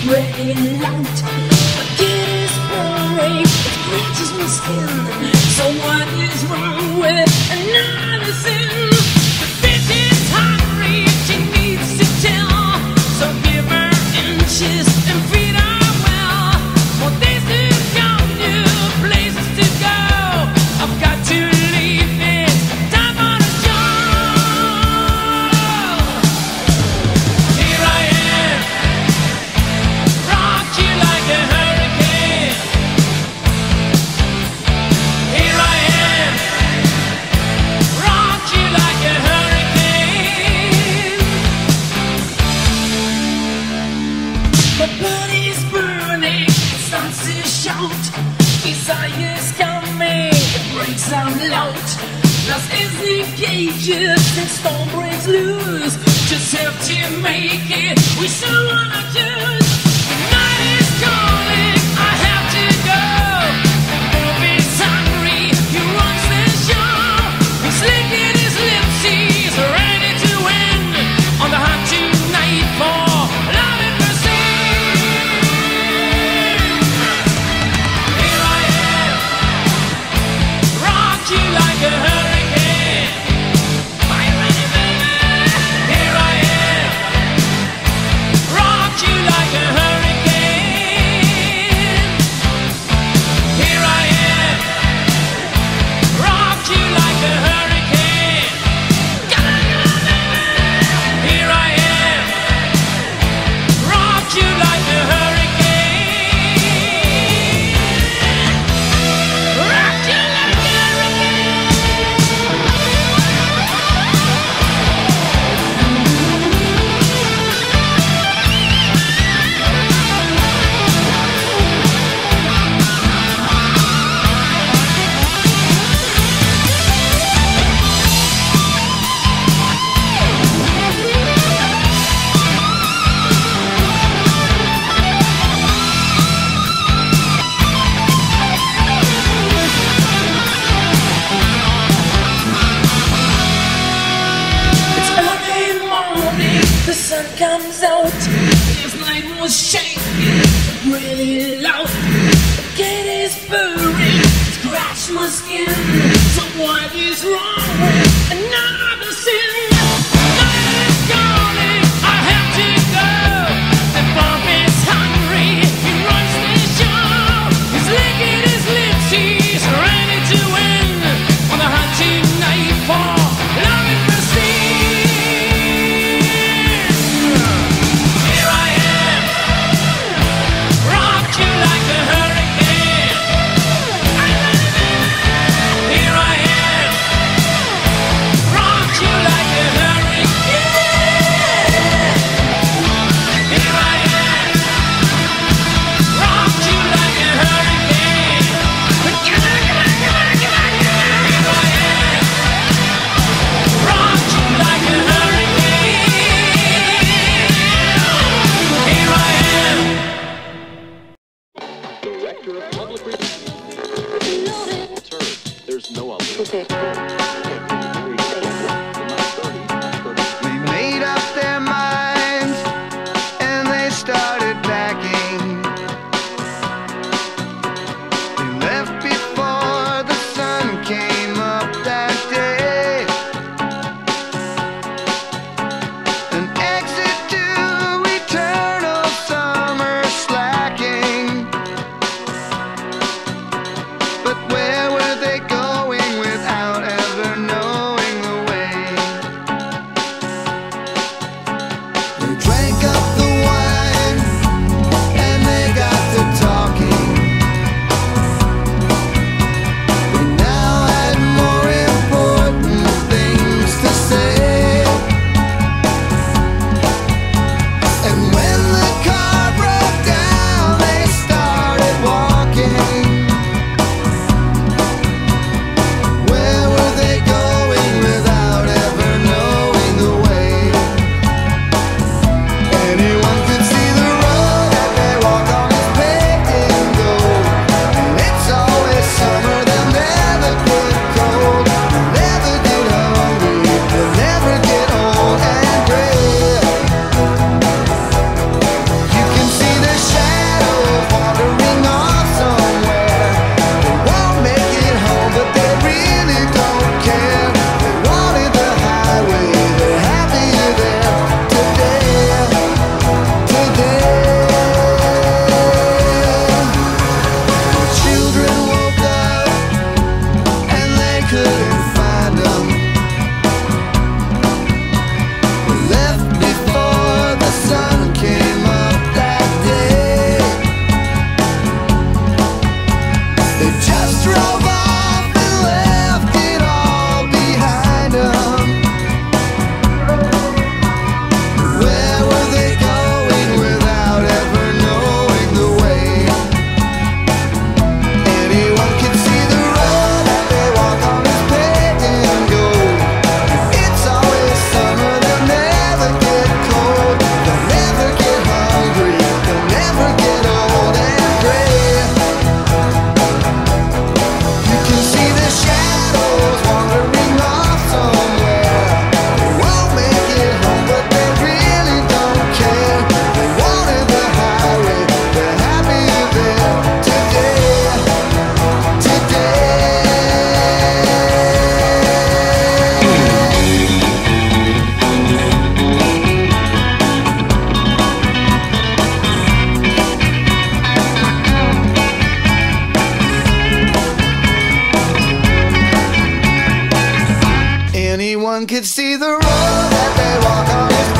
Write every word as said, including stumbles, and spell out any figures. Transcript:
spreading out. Forget his parade, it bleaches my skin. So what is wrong with another sin? The bitch is hungry, she needs to tell. So give her inches and feed her well. More days to come, new places to go. I've got to leave this time on a show. Here I am, rock you like a hurricane. Here I am, rock you like a hurricane. My body's burning, it starts to shout. Desire's coming, it breaks out loud. Lost is the cages, and storm breaks loose. Just have to make it, we still wanna choose. The night is calling, I have to go. And Bob is hungry, he runs the show. He's licking his lips, he's ready to win. On the hunt tonight for love and mercy. Here I am, rock you like a hurricane. Are you ready, baby? Here I am, rock you like a hurricane. Here I am, rock you like a hurricane. Come on, come on, baby. Here I am, rock you like a hurricane. Rock you like a hurricane. It's early morning, the sun comes out. This night was shaking, really loud. The gate is burning, scratch my skin. So what is wrong with another sin? Night is calling, I have to go. The Bob is hungry, he runs the show. He's licking his lips, he's ready to win. On the hunt tonight for love and mercy. Here I am, rock you like a hurricane. Here I am, rock you like a hurricane. Here I am, rock you like a hurricane. Come on, come on, come on, come on, come on. Here I am, rock you like a hurricane. Here I am. Director of Public Relations. There's no other. They made up their minds and they started packing. They left before the sun came up that day. An exit to eternal summer slacking. But where were they going without ever Everyone could see the road that they walk on is